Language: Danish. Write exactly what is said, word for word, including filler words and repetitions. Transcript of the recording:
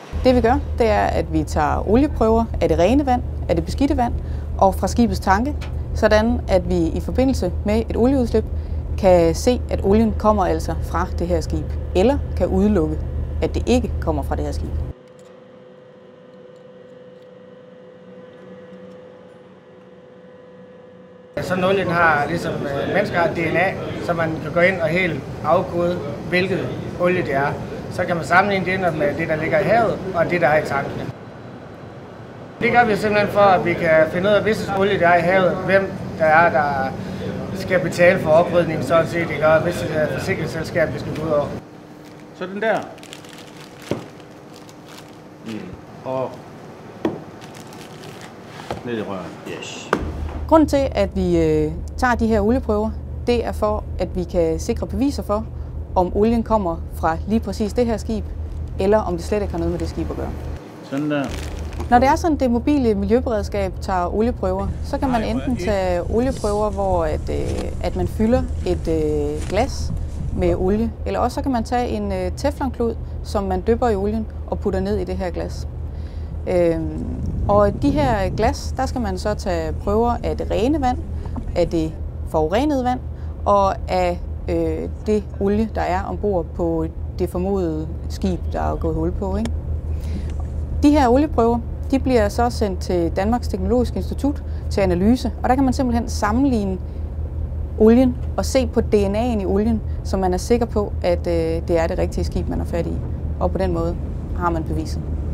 Det vi gør, det er, at vi tager olieprøver af det rene vand, af det beskidte vand og fra skibets tanke, sådan at vi i forbindelse med et olieudslip kan se, at olien kommer altså fra det her skib, eller kan udelukke, at det ikke kommer fra det her skib. Sådan olien har, ligesom mennesker har D N A, så man kan gå ind og helt afkode, hvilket olie det er. Så kan man sammenligne det med det, der ligger i havet, og det, der er i tankene. Det gør vi simpelthen for, at vi kan finde ud af, hvis olie der er i havet, hvem der er, der skal betale for oprydningen, sådan set, ikke? Og hvis et forsikringsselskab, vi skal gå ud over. Så den der. Mm. Og ned i røret. Yes. Grunden til, at vi øh, tager de her olieprøver, det er for, at vi kan sikre beviser for, om olien kommer fra lige præcis det her skib, eller om det slet ikke har noget med det skib at gøre. Sådan der. Når det er sådan, det mobile miljøberedskab tager olieprøver, så kan man enten tage olieprøver, hvor at, øh, at man fylder et øh, glas med olie, eller også så kan man tage en øh, teflonklud, som man dypper i olien og putter ned i det her glas. Øhm, og de her glas, der skal man så tage prøver af det rene vand, af det forurenede vand og af øh, det olie, der er ombord på det formodede skib, der er gået hul på, ikke? De her olieprøver, de bliver så sendt til Danmarks Teknologiske Institut til analyse, og der kan man simpelthen sammenligne olien og se på D N A'en i olien, så man er sikker på, at øh, det er det rigtige skib, man har fat i. Og på den måde har man beviset.